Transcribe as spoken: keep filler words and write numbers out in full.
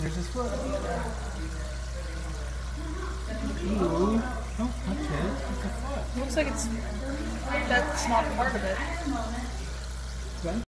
There's his foot. Ooh. Don't touch it. It's a foot. Looks like it's that's not part of it. Okay.